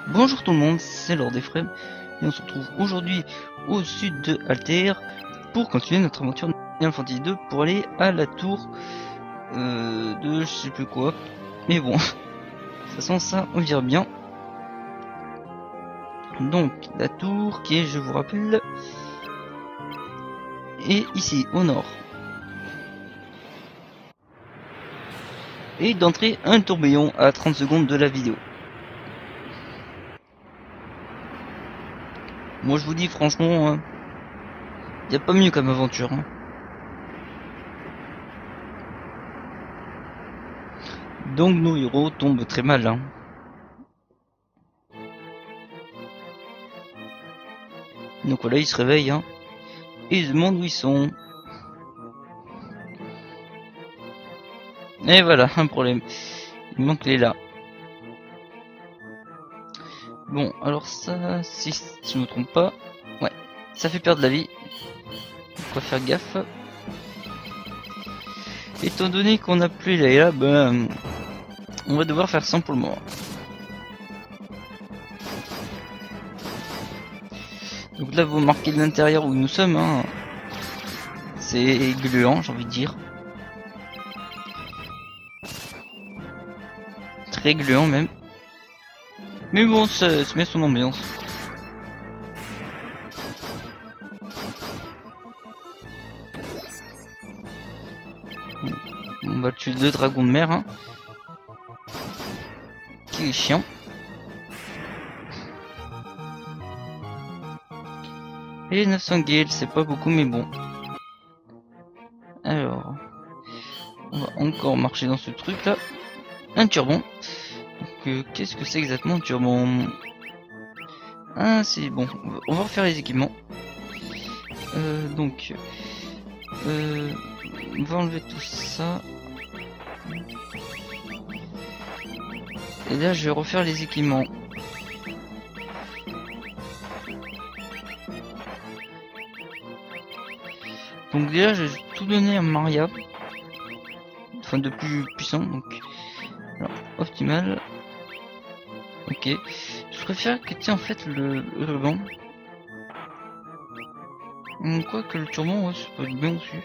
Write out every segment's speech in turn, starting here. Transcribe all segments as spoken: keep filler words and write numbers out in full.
Bonjour tout le monde, c'est Lord Ephraim et on se retrouve aujourd'hui au sud de Altair pour continuer notre aventure de Final Fantasy deux pour aller à la tour euh, de je sais plus quoi. Mais bon, de toute façon ça on verra bien. Donc la tour qui est, je vous rappelle, est ici au nord. Et d'entrée un tourbillon à trente secondes de la vidéo. Moi je vous dis franchement, il hein, n'y a pas mieux comme aventure. Hein. Donc nos héros tombent très mal. Hein. Donc voilà, ils se réveillent hein, et ils se demandent où ils sont. Et voilà, un problème. Il manque les là. Bon, alors ça, si je me trompe pas, ouais, ça fait perdre la vie. Faut faire gaffe. Étant donné qu'on n'a plus les là, ben, on va devoir faire sans pour le moment. Donc là, vous marquez l'intérieur où nous sommes. Hein. C'est gluant, j'ai envie de dire. Très gluant même. Mais bon, ça, ça met son ambiance. On va tuer deux dragons de mer. Hein. Qui est chiant. Et neuf cents gales, c'est pas beaucoup mais bon. Alors, on va encore marcher dans ce truc là. Un turbon. Euh, Qu'est-ce que c'est exactement un turbon? Ah c'est bon, on va refaire les équipements. Euh, donc, euh, on va enlever tout ça. Et là je vais refaire les équipements. Donc déjà je vais tout donner à Maria. Enfin de plus puissant donc. Alors, optimal. Ok. Je préfère que tu aies en fait le, le ruban. Quoi que le turban, ouais, ça peut être bien aussi.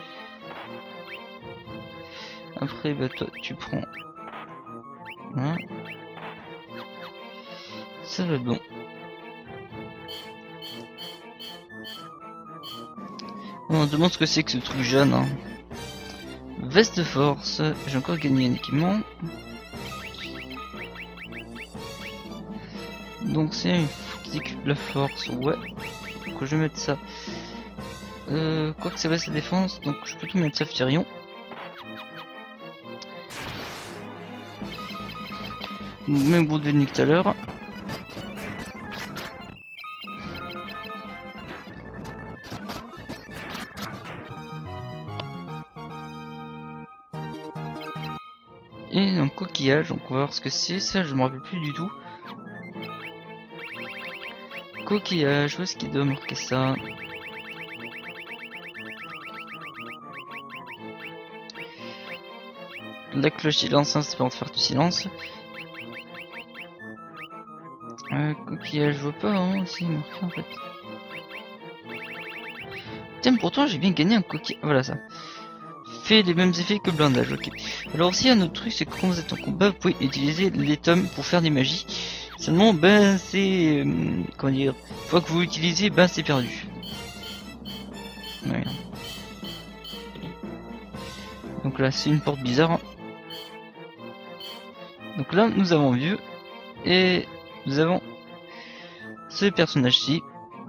Après, bah toi, tu prends. Hein. Ça va être bon. On se demande ce que c'est que ce truc jaune. Hein. Veste de force. J'ai encore gagné un équipement. Donc c'est une qui équipe la force. Ouais. Donc je vais mettre ça. Euh, quoi que ça baisse la défense, donc je peux tout mettre sauf Tyrion. Même bout de nique tout à l'heure. Et un coquillage, donc on va voir ce que c'est. Ça, je me rappelle plus du tout. Coquillage, où est-ce qu'il doit marquer ça? La cloche silence, hein, c'est pour faire du silence. Euh, coquillage, je vois pas, hein, si marqué en fait. Tiens, pourtant j'ai bien gagné un coquillage. Voilà ça. Fait les mêmes effets que blindage, ok. Alors aussi un autre truc, c'est que quand vous êtes en combat, vous pouvez utiliser les tomes pour faire des magies. Seulement, ben c'est... Euh, comment dire, une fois que vous l'utilisez, ben c'est perdu. Ouais. Donc là, c'est une porte bizarre. Donc là, nous avons vu. Et nous avons ce personnage-ci.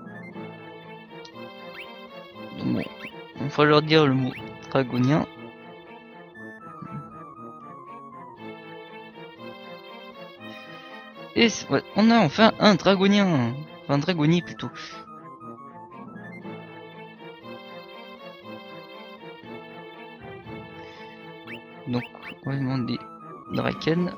Bon, il va leur dire le mot dragonien. Et ouais, on a enfin un dragonien. Enfin, un dragonnier plutôt. Donc, on va demander Draken.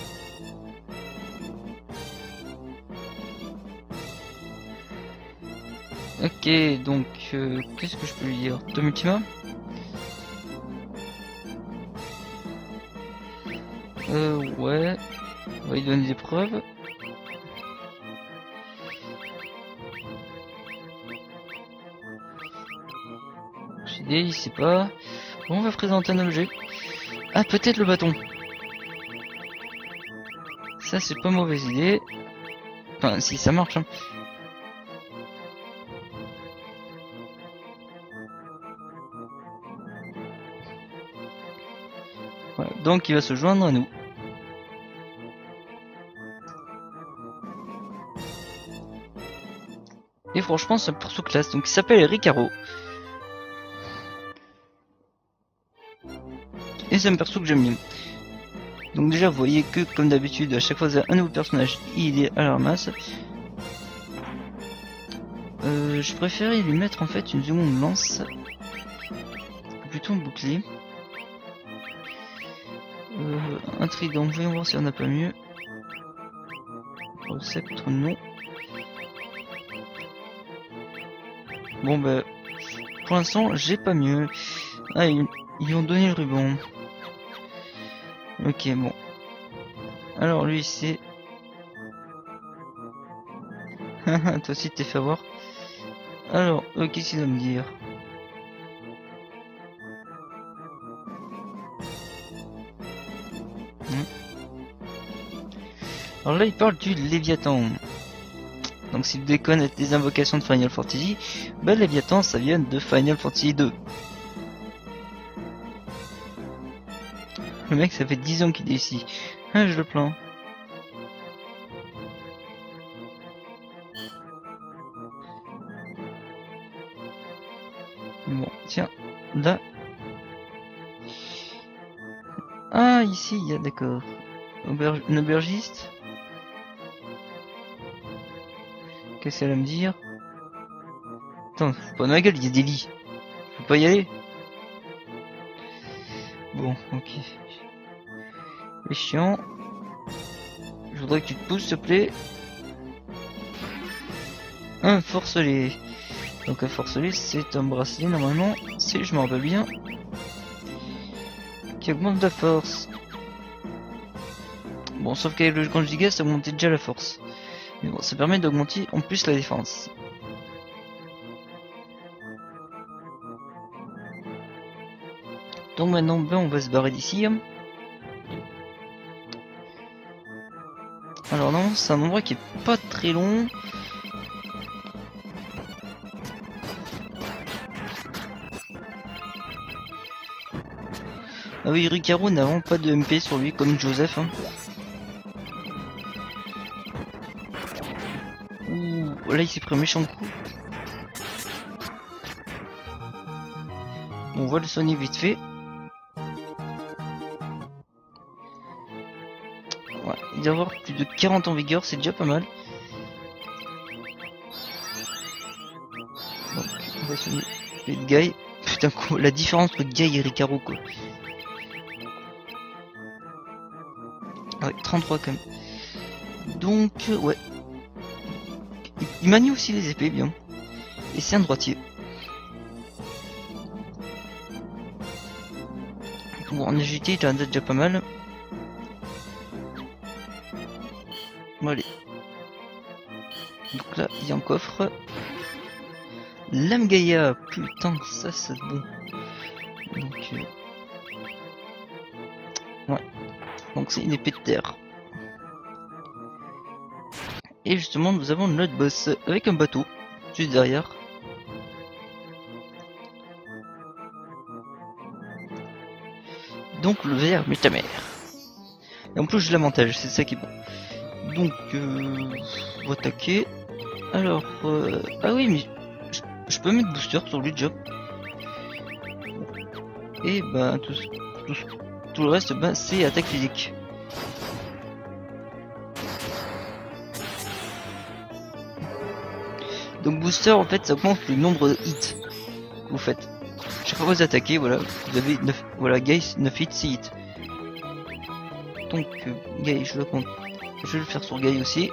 Ok, donc, euh, qu'est-ce que je peux lui dire? Tom Ultima? Euh, ouais. On va lui donner des preuves. idée, il sait pas. Bon, on va présenter un objet. Ah, peut-être le bâton. Ça, c'est pas mauvaise idée. Enfin, si ça marche. Hein. Voilà, donc il va se joindre à nous. Et franchement, c'est un perso classe. Donc il s'appelle Ricaro. Et c'est un perso que j'aime bien. Donc déjà, vous voyez que, comme d'habitude, à chaque fois que un nouveau personnage, il est à la ramasse. Euh, je préférais lui mettre en fait une seconde lance. Plutôt un bouclier. Euh, un trident, voyons voir si on n'a pas mieux. Pour le sceptre, non. Bon bah, pour l'instant, j'ai pas mieux. Ah, ils, ils ont donné le ruban. Ok, bon. Alors lui, c'est... Toi aussi, t'es fait avoir. Alors, euh, qu'est-ce qu'il va me dire? Alors là, il parle du Léviathan. Donc si vous déconnez des invocations de Final Fantasy, bah Léviathan, ça vient de Final Fantasy deux. Le mec, ça fait dix ans qu'il est ici. Ah, je le plains. Bon, tiens, là. Ah, ici, il y a, d'accord. Auberg... Un aubergiste. Qu'est-ce qu'elle va me dire? Attends, faut pas de ma gueule, il y a des lits. Je peux pas y aller. Bon, ok. C'est chiant. Je voudrais que tu te pousses, s'il te plaît. Un forcelet. Donc un forcelet, c'est un bracelet, normalement. Si je m'en rappelle bien. Qui augmente la force. Bon, sauf qu'avec le grand giga, ça augmentait déjà la force. Mais bon, ça permet d'augmenter en plus la défense. Donc maintenant, ben, on va se barrer d'ici. Alors non, c'est un endroit qui est pas très long. Ah oui, Ricaro n'a vraiment pas de M P sur lui comme Joseph. Hein. Ouh, là il s'est pris un méchant coup. On voit le soigner vite fait. Ouais, il doit avoir plus de quarante en vigueur, c'est déjà pas mal. Donc, on va soigner le Guy. Putain, quoi, la différence entre Guy et Ricaro, quoi. Ouais, trente-trois quand même. Donc, euh, ouais. Il, il manie aussi les épées, bien. Et c'est un droitier. Bon, en agilité, il en a déjà pas mal. Bon, allez. Donc là, il y a un coffre. Lame Gaïa, putain, ça c'est bon. Donc, euh... ouais. Donc c'est une épée de terre. Et justement, nous avons notre boss avec un bateau juste derrière. Donc le verre mais ta mère. Et en plus j'ai l'avantage, c'est ça qui est bon. Donc euh, on va attaquer. Alors euh, ah oui mais je, je peux mettre booster sur lui déjà. Et bah tout, tout, tout le reste bah, c'est attaque physique. Donc booster en fait ça augmente le nombre de hits que vous faites. Chaque fois que vous attaquez, voilà, vous avez neuf, voilà, Guy, neuf hits, six hits. Donc, euh, Guy, je, le je vais le faire sur Guy aussi.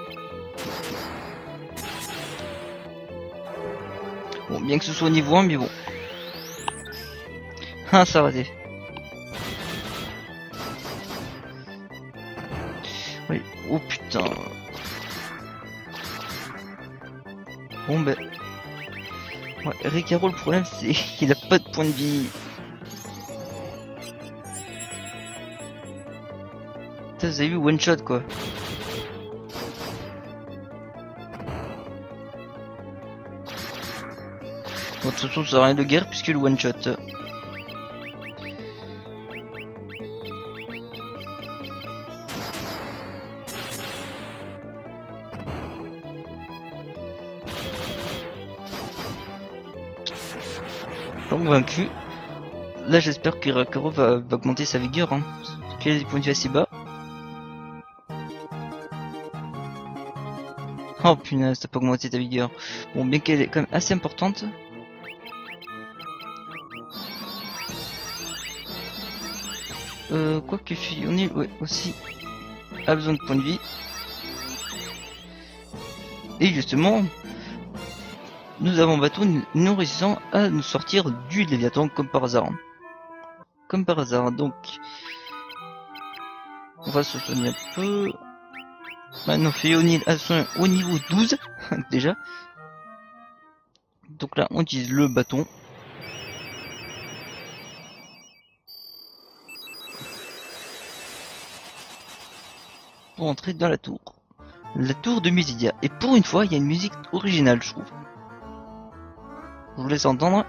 Bon, bien que ce soit niveau un, mais bon. Ah, ça a raté. Oui, oh putain. Bon, ben. Ouais, Ricaro, le problème c'est qu'il a pas de point de vie. Putain, vous avez vu one shot quoi. Bon, de toute façon ça sert à rien de guerre puisque le one shot. Convaincu. Là j'espère que Ricaro va, va augmenter sa vigueur hein. Parce qu'il a des points de vie assez bas. Oh punaise, t'as pas augmenté ta vigueur. Bon, bien qu'elle est quand même assez importante. Euh, quoi que Fionil, ouais, aussi a besoin de points de vie. Et justement, nous avons bateau, nous réussissons à nous sortir du Léviathan comme par hasard. Comme par hasard, donc on va se soigner un peu. Maintenant Fionil a son au niveau douze déjà. Donc là on utilise le bâton. Pour entrer dans la tour. La tour de Musidia. Et pour une fois il y a une musique originale je trouve. Je vous laisse entendre.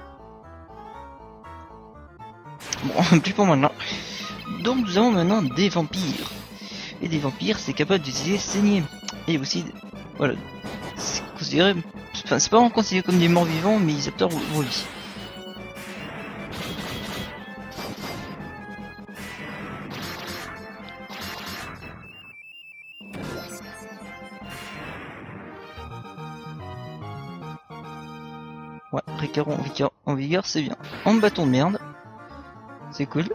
Bon, plus pour maintenant. Donc nous avons maintenant des vampires. Et des vampires, c'est capable d'utiliser saigner. Et aussi, voilà, c'est considéré, enfin c'est pas vraiment considéré comme des morts vivants, mais ils absorbent vos vies. Ouais, Ricaro en vigueur, en vigueur c'est bien. En bâton de merde, c'est cool.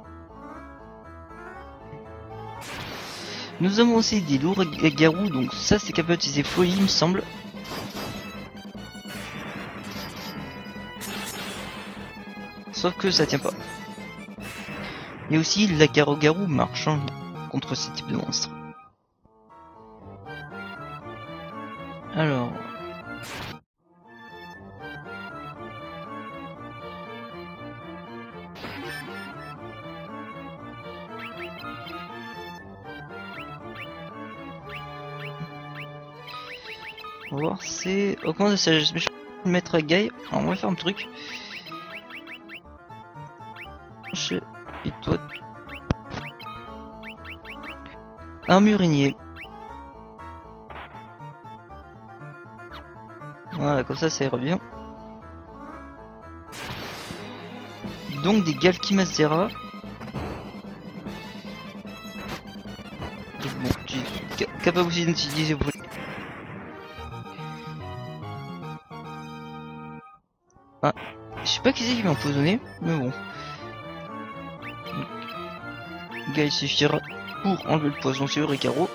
Nous avons aussi des lourds garous, donc ça c'est capable d'utiliser folie il me semble. Sauf que ça tient pas. Et aussi la garou-garou marche hein, contre ce type de monstre. Alors... On va voir, c'est... Augmente la sagesse. Mais je vais le mettre à Gaï. Alors, on va faire un truc. Et toi... Un murinier. Voilà, comme ça, ça ira bien. Donc, des Galkimasera. Bon, tu es capable aussi d'utiliser pour... Ah, je sais pas qui c'est qui m'a empoisonné, mais bon. Gaï suffira pour enlever le poison sur Ricaro.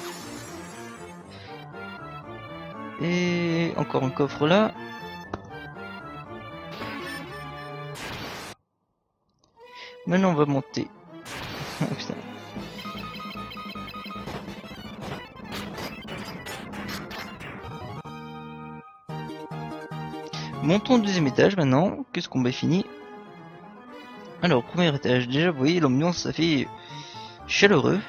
Et encore un coffre là. Maintenant on va monter. Oh, putain. Montons au deuxième étage maintenant, que ce combat est fini. Alors, premier étage, déjà vous voyez l'ambiance, ça fait chaleureux.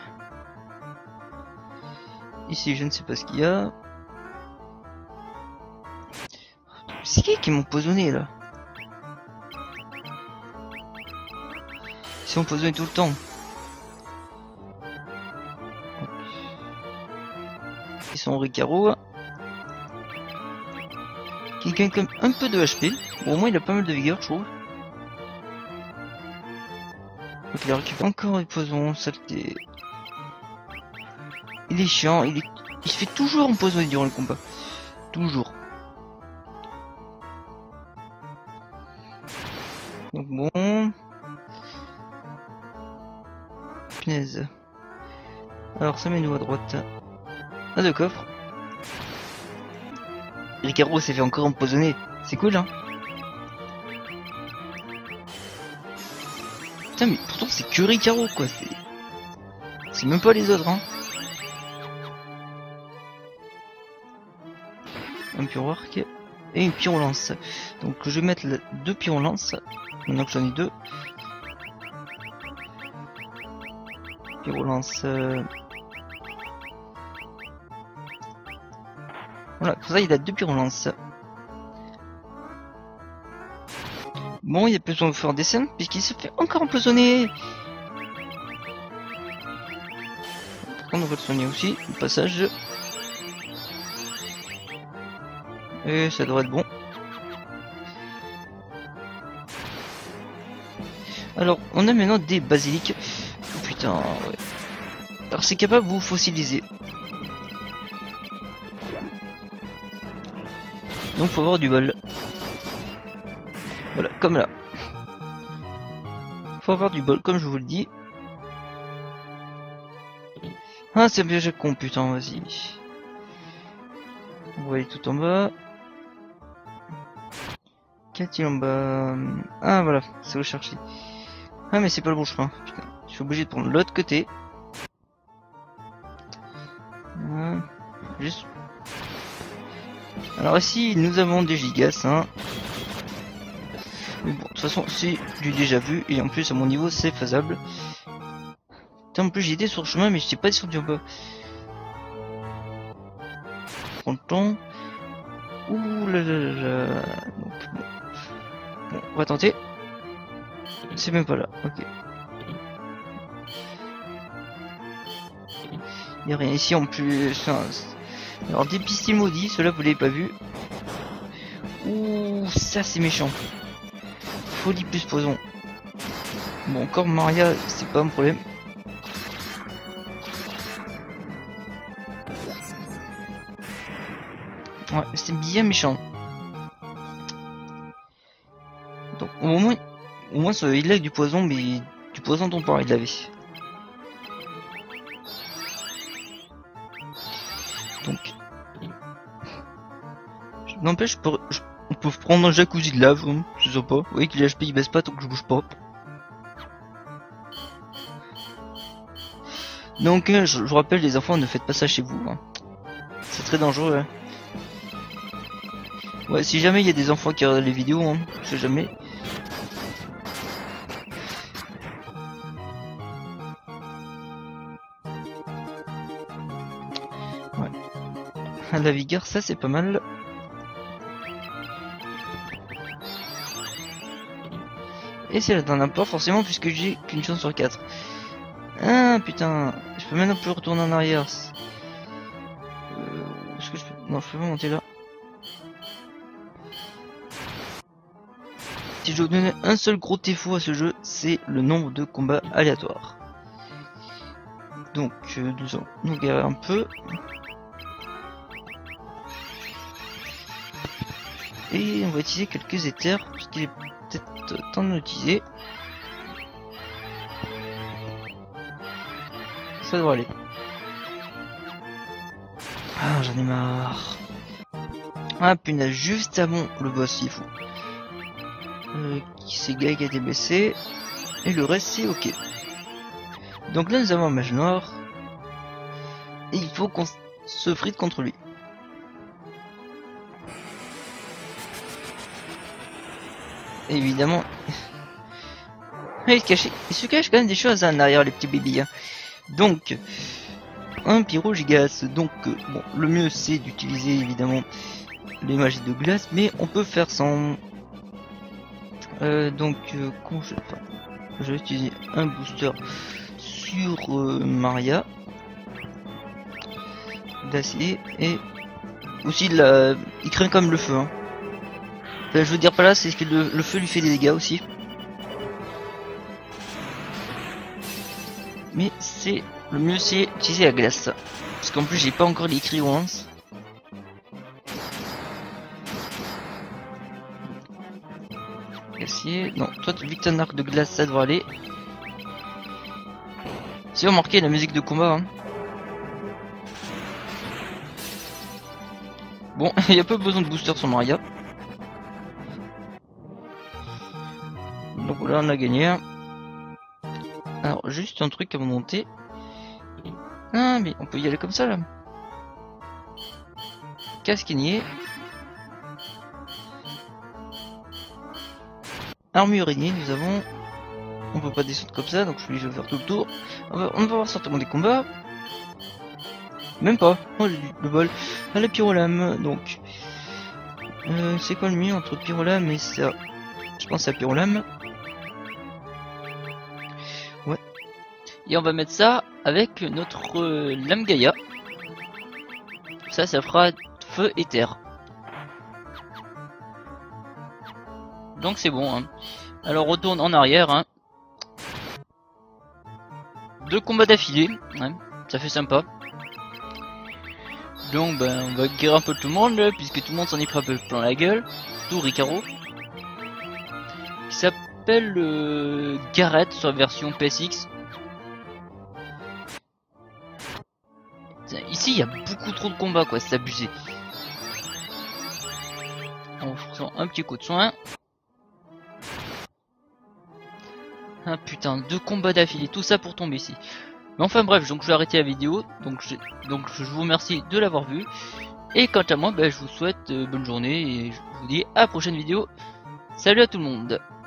Ici je ne sais pas ce qu'il y a. C'est qui qui m'a empoisonné là? Ils sont empoisonnés tout le temps. Ils sont Ricaro. Qui gagne quand même un peu de H P. Bon, au moins il a pas mal de vigueur, je trouve. Donc il a récupéré encore les poisons, saleté. Il est chiant, il, est... il se fait toujours empoisonner durant le combat. Toujours. Donc bon... Punaise. Alors ça met nous à droite. Ah, deux coffres. Ricaro s'est fait encore empoisonner. C'est cool hein. Putain mais pourtant c'est que Ricaro quoi. C'est c'est même pas les autres hein. Un pure work. et une pyrolance. Donc je vais mettre la, deux pyrolances, maintenant que j'en ai deux. Pyrolance. Euh... Voilà, comme ça il a deux pyrolances. Bon, il y a besoin de faire des scènes puisqu'il se fait encore empoisonner. Par contre, on va le soigner aussi, au passage. Et ça devrait être bon. Alors, on a maintenant des basiliques. Oh putain, ouais. Alors, c'est capable de vous fossiliser. Donc, faut avoir du bol. Voilà, comme là. Faut avoir du bol, comme je vous le dis. Ah, c'est un piège con, putain, vas-y. On va aller tout en bas. Qu'a-t-il en bas? Ah, voilà, c'est où chercher. Ah, mais c'est pas le bon chemin, putain. Je suis obligé de prendre l'autre côté. Ah, juste. Alors ici, nous avons des gigas, hein. Mais bon, de toute façon, c'est du déjà vu, et en plus, à mon niveau, c'est faisable. Putain, en plus, j'ai été sur le chemin, mais je sais pas descendu en bas. Prends le temps. Ouh là là là là. Donc, bon. Bon, on va tenter. C'est même pas là, ok. Il y a rien ici en plus. Enfin, alors, des pistils maudits, ceux-là, vous l'avez pas vu. Ouh, ça c'est méchant. Folie plus poison. Bon, encore Maria, c'est pas un problème. Ouais, c'est bien méchant. Donc, au moins, au moins, ce, il a du poison, mais du poison temporaire, il avait. Donc, n'empêche, je peux, je, on peut prendre un jacuzzi de lave, hein, c'est sympa. Vous voyez que les H P ils baissent pas tant que je bouge pas. Donc, euh, je, je vous rappelle, les enfants, ne faites pas ça chez vous. Hein. C'est très dangereux. Hein. Ouais, si jamais il y a des enfants qui regardent les vidéos, hein, je sais jamais. Ouais. La vigueur, ça c'est pas mal. Et c'est la dernière pas forcément puisque j'ai qu'une chance sur quatre. Ah putain, je peux maintenant plus retourner en arrière. Euh, Est-ce que je peux... Non, je peux pas monter là. Si je dois donner un seul gros défaut à ce jeu, c'est le nombre de combats aléatoires. Donc, euh, nous allons nous garer un peu. Et on va utiliser quelques éthers, puisqu'il est peut-être temps de l'utiliser. Ça devrait aller. Ah, j'en ai marre. Ah, punaise, juste avant le boss, il est fou. Euh, c'est Gaïa qui a été blessé. Et le reste, c'est ok. Donc là, nous avons un mage noir. Et il faut qu'on se frite contre lui. Évidemment. Il se, cache, il se cache quand même des choses en arrière, les petits bébés. Hein. Donc, un pyro gigas. Donc, euh, bon, le mieux c'est d'utiliser évidemment les magies de glace, mais on peut faire sans. Euh, donc, euh, quand je, enfin, je vais utiliser un booster sur euh, Maria d'acier et aussi la, il craint comme le feu. Hein. Enfin, je veux dire pas là, c'est que le, le feu lui fait des dégâts aussi. Mais c'est le mieux, c'est utiliser la glace, parce qu'en plus j'ai pas encore les crayons. Acier, non, toi vu que t'as un arc de glace, ça devrait aller. Si vous remarquez la musique de combat. Hein. Bon, il n'y a pas besoin de booster sur Maria. Donc là on a gagné. Alors juste un truc à monter. Ah mais on peut y aller comme ça là. Casquinier. armurier, nous avons... On peut pas descendre comme ça, donc je vais faire tout le tour. On va, on va voir certainement des combats. Même pas, oh, le bol. À la pyrolame, donc... Euh, c'est quoi le mieux entre pyrolame et ça? Je pense à pyrolame. Ouais. Et on va mettre ça avec notre euh, lame Gaïa. Ça, ça fera feu et terre. Donc c'est bon. Hein. Alors on retourne en arrière. Hein. Deux combats d'affilée. Ouais, ça fait sympa. Donc ben, on va guérir un peu tout le monde là, puisque tout le monde s'en est pris un peu plein la gueule. Tout Ricaro. Qui s'appelle euh, Garrett sur la version P S X. Ici il y a beaucoup trop de combats quoi, c'est abusé. On fait un petit coup de soin. Ah putain, deux combats d'affilée, tout ça pour tomber ici. Mais enfin bref, donc je vais arrêter la vidéo. Donc je, donc je vous remercie de l'avoir vu. Et quant à moi, bah, je vous souhaite euh, bonne journée et je vous dis à la prochaine vidéo. Salut à tout le monde.